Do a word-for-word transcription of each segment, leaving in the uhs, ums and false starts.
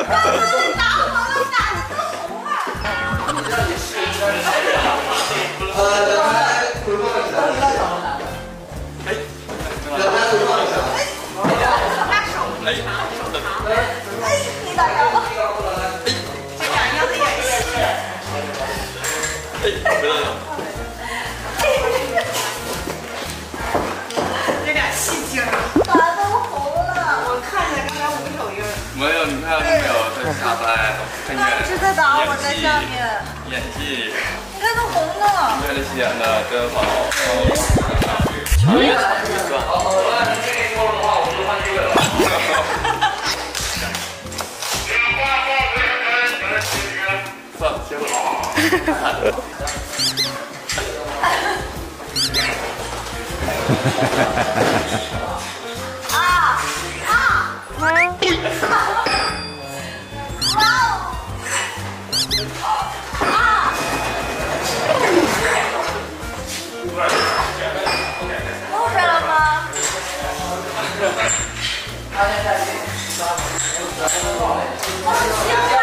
打红了，打的都红了。 呃，两台回放一下。哎，两台回放一下。 拿手，哎，哎，你打着吧。这两样的演戏。 哎，回来了。 这俩戏精，打都红了。我看见刚才五手印。 没有，你看都没有在下单，看演。 一直在打我在下面。 演戏。 你看都红了。 为了演的真好。强烈的预算。好，我按你这个说的话，我就换这个了。算了，结束了。 啊啊！哇哦！啊！弄出来了吗？好香啊！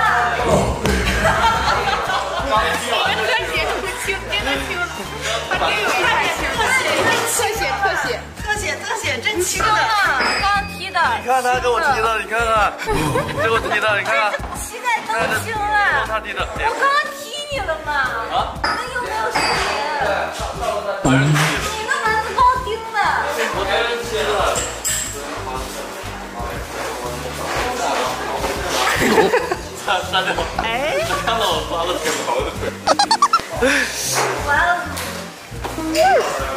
特写出清，真的清，它真有特写，特写，特写，特写，特写，真清的。刚刚提的。 你看他给我提的，你看看，给我提的，你看看。 膝盖都青了。 他提的。 我刚刚提你了嘛？啊？那有没有视频？ 别人提的。 你那蚊子包叮了。 我别人提的。他他就哎，他看到我发了挺毛的腿。 完了。